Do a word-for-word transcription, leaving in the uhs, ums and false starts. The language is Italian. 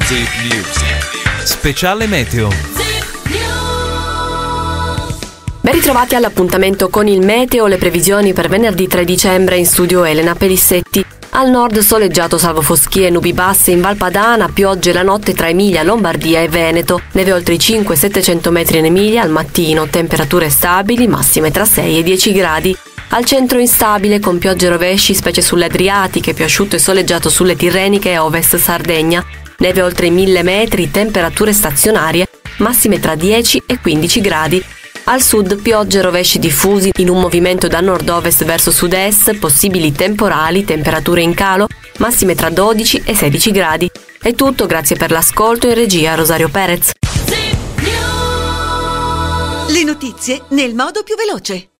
Zip News. Speciale meteo. Ben ritrovati all'appuntamento con il meteo, le previsioni per venerdì tre dicembre. In studio Elena Pelissetti. Al nord soleggiato salvo foschie e nubi basse in Val Padana, piogge la notte tra Emilia, Lombardia e Veneto, neve oltre i cinquecento settecento metri in Emilia al mattino, temperature stabili, massime tra sei e dieci gradi. Al centro instabile con piogge e rovesci, specie sulle Adriatiche, più asciutto e soleggiato sulle Tirreniche e ovest Sardegna, neve oltre i mille metri, temperature stazionarie, massime tra dieci e quindici gradi. Al sud piogge e rovesci diffusi in un movimento da nord-ovest verso sud-est, possibili temporali, temperature in calo, massime tra dodici e sedici gradi. È tutto, grazie per l'ascolto. In regia Rosario Perez. Le notizie nel modo più veloce.